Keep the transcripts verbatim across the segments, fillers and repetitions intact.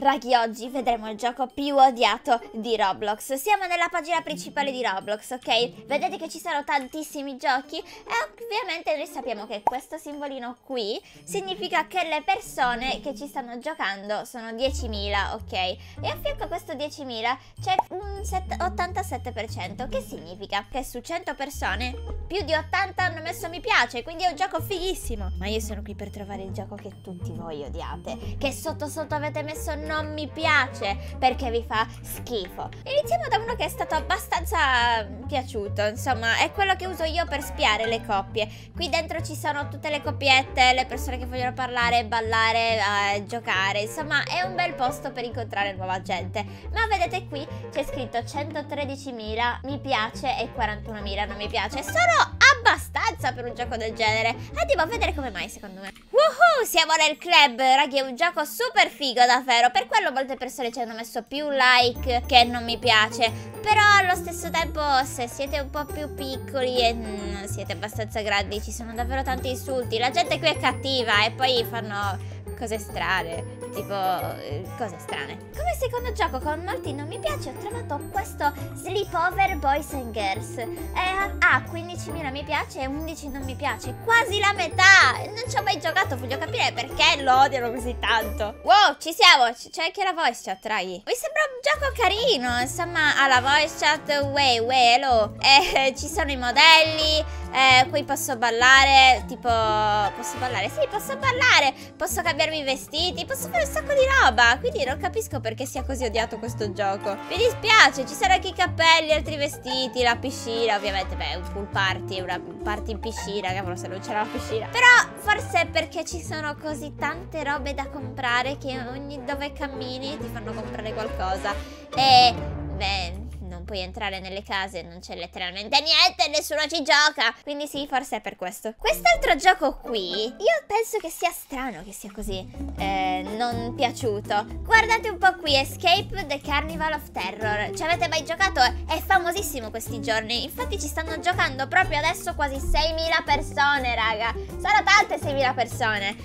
Raghi, oggi vedremo il gioco più odiato di Roblox. Siamo nella pagina principale di Roblox, ok? Vedete che ci sono tantissimi giochi e ovviamente noi sappiamo che questo simbolino qui significa che le persone che ci stanno giocando sono diecimila, ok? E a fianco a questo diecimila c'è un ottantasette per cento, che significa che su cento persone più di ottanta hanno messo mi piace, quindi è un gioco fighissimo. Ma io sono qui per trovare il gioco che tutti voi odiate, che sotto sotto avete messo non mi piace perché vi fa schifo. Iniziamo da uno che è stato abbastanza piaciuto, insomma è quello che uso io per spiare le coppie. Qui dentro ci sono tutte le coppiette, le persone che vogliono parlare, ballare, eh, giocare, insomma è un bel posto per incontrare nuova gente. Ma vedete qui c'è scritto centotredicimila mi piace e quarantunomila non mi piace. Sono abbastanza per un gioco del genere. Andiamo a vedere come mai, secondo me. Woohoo, siamo nel club, raghi, è un gioco super figo davvero. Per quello molte persone ci hanno messo più like che non mi piace. Però allo stesso tempo, se siete un po' più piccoli e mm, siete abbastanza grandi, ci sono davvero tanti insulti. La gente qui è cattiva e poi fanno cose strane, tipo eh, cose strane. Come secondo gioco con molti non mi piace ho trovato questo Sleepover Boys and Girls. eh, Ha quindicimila mi piace e undici non mi piace, quasi la metà. Non ci ho mai giocato, voglio capire perché lo odiano così tanto. Wow, ci siamo, c'è anche la voice chat, raghi. Mi sembra un gioco carino, insomma ha la voice chat, way, way, hello. eh, Ci sono i modelli. Eh, qui posso ballare, tipo, posso ballare? Sì, posso ballare, posso cambiarmi i vestiti, posso fare un sacco di roba. Quindi non capisco perché sia così odiato questo gioco. Mi dispiace, ci sono anche i cappelli, altri vestiti, la piscina, ovviamente, beh, un pool party, una party in piscina, cavolo se non c'era la piscina. Però forse è perché ci sono così tante robe da comprare che ogni dove cammini ti fanno comprare qualcosa. E, beh, non puoi entrare nelle case, non c'è letteralmente niente, nessuno ci gioca. Quindi sì, forse è per questo. Quest'altro gioco qui, io penso che sia strano che sia così eh, non piaciuto. Guardate un po' qui, Escape the Carnival of Terror. Ci avete mai giocato? È famosissimo questi giorni. Infatti ci stanno giocando proprio adesso quasi seimila persone, raga. Sono tante seimila persone.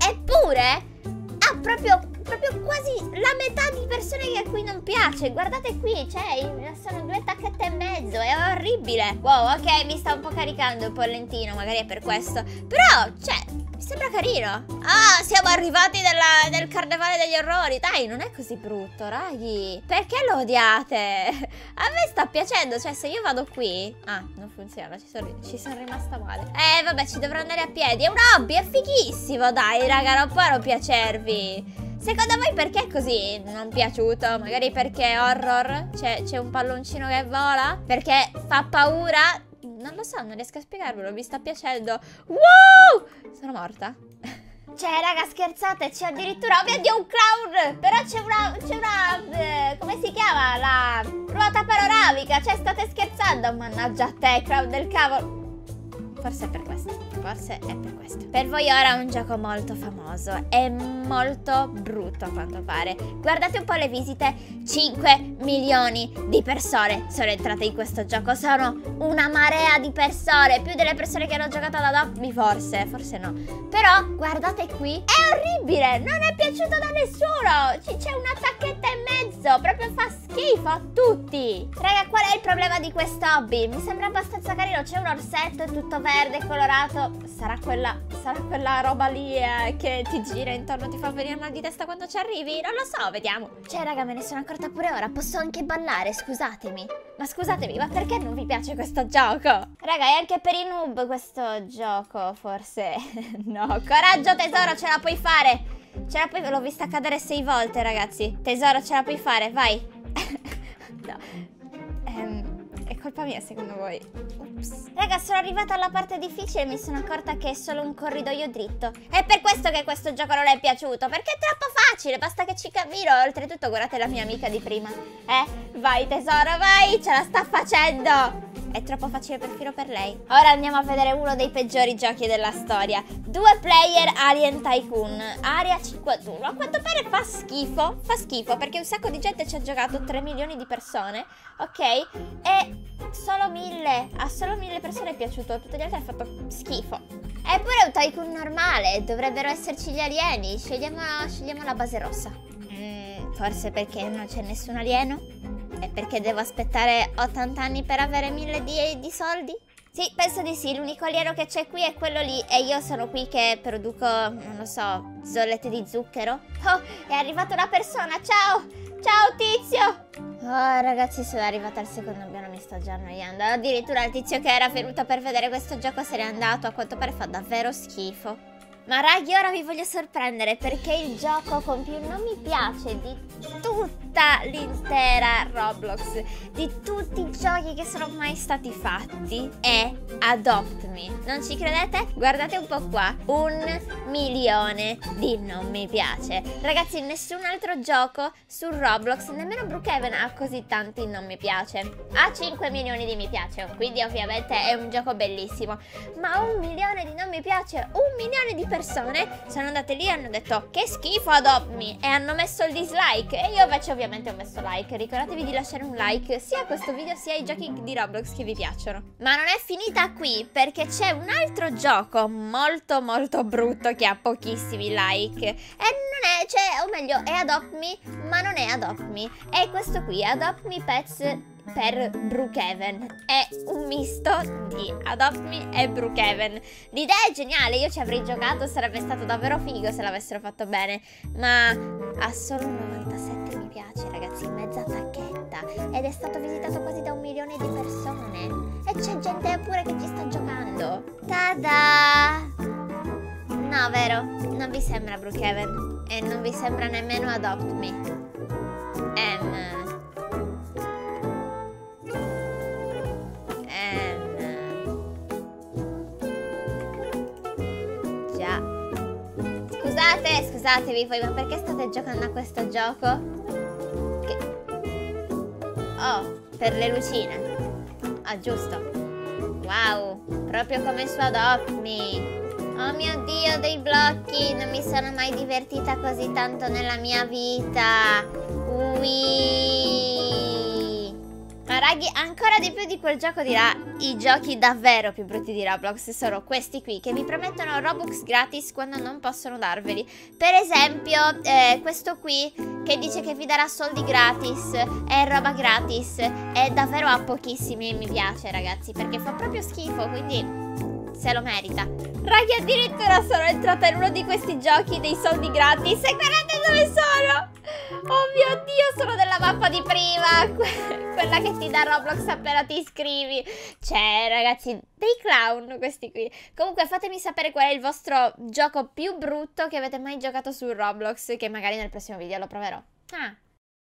Eppure ha proprio proprio quasi la metà di persone che a cui non piace. Guardate qui, cioè, sono due tacchette e mezzo, è orribile. Wow, ok, mi sta un po' caricando un po' lentino, magari è per questo. Però, cioè, mi sembra carino. Ah, siamo arrivati nella, nel carnevale degli orrori. Dai, non è così brutto, raghi. Perché lo odiate? A me sta piacendo, cioè, se io vado qui... Ah, non funziona, ci sono, ci sono rimasta male. Eh, vabbè, ci dovrò andare a piedi. È un hobby, è fighissimo, dai, raga, non può non piacervi. Secondo voi perché è così non piaciuto? Magari perché è horror? C'è un palloncino che vola? Perché fa paura? Non lo so, non riesco a spiegarvelo, mi sta piacendo. Wow! Sono morta. Cioè, raga, scherzate, c'è addirittura... Oh mio Dio, un clown! Però c'è una... C'è una... Eh, come si chiama? La ruota panoramica. Cioè, state scherzando? Mannaggia a te, clown del cavolo. Forse è per questo, forse è per questo. Per voi ora è un gioco molto famoso e molto brutto a quanto pare. Guardate un po' le visite, cinque milioni di persone sono entrate in questo gioco. Sono una marea di persone, più delle persone che hanno giocato ad Adopt Me forse, forse no. Però guardate qui, è orribile, non è piaciuto da nessuno. C'è una tacchetta e mezzo, proprio fa schifo a tutti. Raga, qual è il problema di questo hobby? Mi sembra abbastanza carino, c'è un orsetto, è tutto verde, colorato. Sarà quella, sarà quella roba lì eh, che ti gira intorno, ti fa venire mal di testa quando ci arrivi? Non lo so, vediamo. Cioè, raga, me ne sono accorta pure ora, posso anche ballare, scusatemi. Ma scusatemi, ma perché non vi piace questo gioco? Raga, è anche per i noob questo gioco, forse. No, coraggio tesoro, ce la puoi fare. Ce la puoi... L'ho vista cadere sei volte, ragazzi. Tesoro, ce la puoi fare, vai. No. Ehm... È colpa mia secondo voi? Ups. Raga, sono arrivata alla parte difficile e mi sono accorta che è solo un corridoio dritto. È per questo che questo gioco non è piaciuto, perché è troppo facile, basta che ci cammino. Oltretutto guardate la mia amica di prima. Eh, vai tesoro, vai, ce la sta facendo. È troppo facile perfino per lei. Ora andiamo a vedere uno dei peggiori giochi della storia. Due player Alien Tycoon Area cinquantuno. A quanto pare fa schifo. Fa schifo perché un sacco di gente ci ha giocato, tre milioni di persone. Ok? E solo mille. A solo mille persone è piaciuto. Tutti gli altri hanno fatto schifo. Eppure è un Tycoon normale. Dovrebbero esserci gli alieni. Scegliamo, scegliamo la base rossa. Mm, Forse perché non c'è nessun alieno? E perché devo aspettare ottanta anni per avere mille di, di soldi? Sì, penso di sì, l'unico alieno che c'è qui è quello lì e io sono qui che produco, non lo so, zollette di zucchero. Oh, è arrivata una persona, ciao! Ciao tizio! Oh ragazzi, sono arrivata al secondo piano, mi sto già annoiando. Addirittura il tizio che era venuto per vedere questo gioco se n'è andato, a quanto pare fa davvero schifo. Ma raghi, ora vi voglio sorprendere perché il gioco con più non mi piace di tutta l'intera Roblox, di tutti i giochi che sono mai stati fatti, è Adopt Me. Non ci credete? Guardate un po' qua, un milione di non mi piace. Ragazzi, nessun altro gioco su Roblox, nemmeno Brookhaven ha così tanti non mi piace. Ha cinque milioni di mi piace, quindi ovviamente è un gioco bellissimo, ma un milione di non mi piace, un milione di persone sono andate lì e hanno detto che schifo Adopt Me e hanno messo il dislike e io invece ovviamente ho messo like. Ricordatevi di lasciare un like sia a questo video sia ai giochi di Roblox che vi piacciono. Ma non è finita qui perché c'è un altro gioco molto molto brutto che ha pochissimi like e non è, cioè o meglio è Adopt Me ma non è Adopt Me, è questo qui, Adopt Me Pets per Brookhaven. È un misto di Adopt Me e Brookhaven. L'idea è geniale, io ci avrei giocato, sarebbe stato davvero figo se l'avessero fatto bene, ma ha solo novantasette mi piace ragazzi, mezza tacchetta, ed è stato visitato quasi da un milione di persone e c'è gente pure che ci sta giocando. Tada! No, vero, non vi sembra Brookhaven e non vi sembra nemmeno Adopt Me. Ehm Scusate, scusatevi voi, ma perché state giocando a questo gioco? Che... Oh, per le lucine. Ah, giusto. Wow, proprio come su Adopt Me. Oh mio Dio, dei blocchi. Non mi sono mai divertita così tanto nella mia vita. Ui. Ma raghi, ancora di più di quel gioco dirà i giochi davvero più brutti di Roblox sono questi qui che vi promettono Robux gratis quando non possono darveli. Per esempio eh, questo qui che dice che vi darà soldi gratis e roba gratis e davvero ha pochissimi mi piace ragazzi, perché fa proprio schifo, quindi se lo merita. Raghi, addirittura sono entrata in uno di questi giochi dei soldi gratis e guardate dove sono. Oh mio Dio, sono della mappa di prima, quella che ti dà Roblox appena ti iscrivi. Cioè ragazzi, dei clown questi qui. Comunque fatemi sapere qual è il vostro gioco più brutto che avete mai giocato su Roblox, che magari nel prossimo video lo proverò. Ah